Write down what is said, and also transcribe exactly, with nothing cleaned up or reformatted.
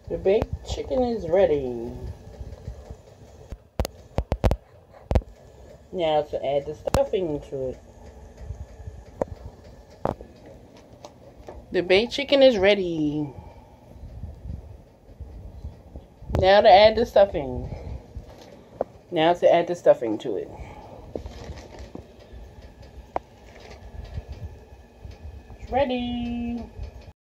The baked chicken is ready. Now to add the stuffing to it. The baked chicken is ready. Now to add the stuffing. Now to add the stuffing to it. It's ready.